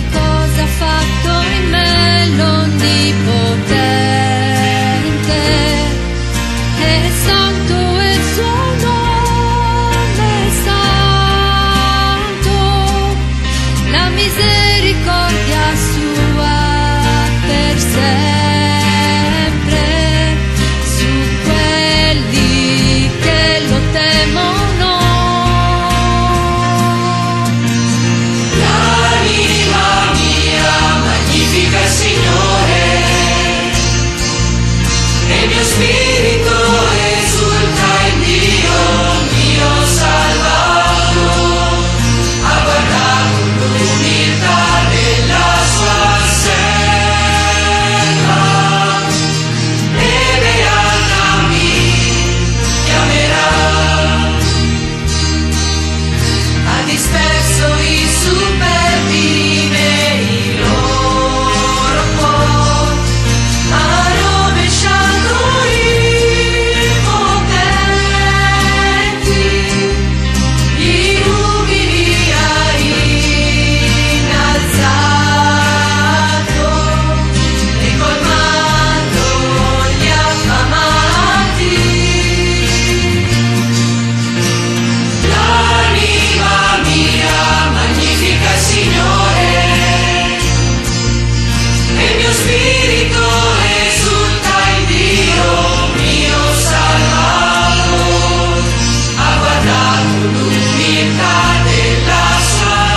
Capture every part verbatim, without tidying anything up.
cosa ha fatto in me l'Onnipotente. È santo il suo nome, santo, la misericordia sua per sempre su quelli che lo temono. L'anima mia magnifica il Signore, e il mio spirito esulta in Dio mio salvato. Ha guardato l'umiltà della sua serva, e beata mi chiamerà. Ha disperso i superbi nei loro cuori, ha rovesciato i potenti, gli umili ha innalzato, e colmando gli affamati. L'anima mia magnifica il Signore, e il mio spirito esulta in Dio mio salvato. Ha guardato l'umiltà della sua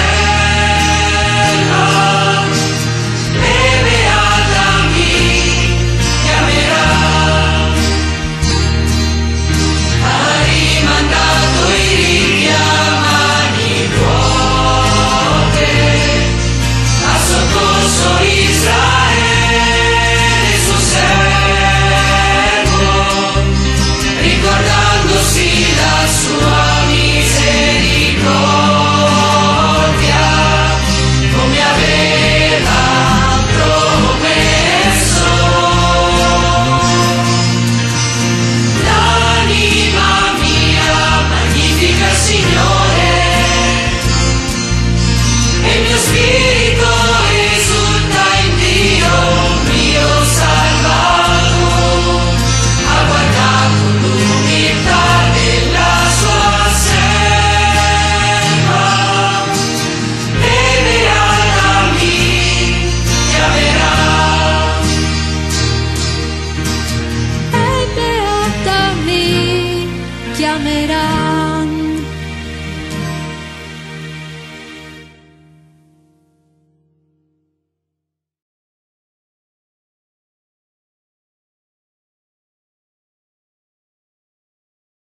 serva, e beata mi chiamerà. Ha rimandato i ricchi a mani vuote, ha soccorso Israele suo servo, ricordandosi la sua misericordia, come aveva promesso. L'anima mia magnifica il Signore, e il mio spirito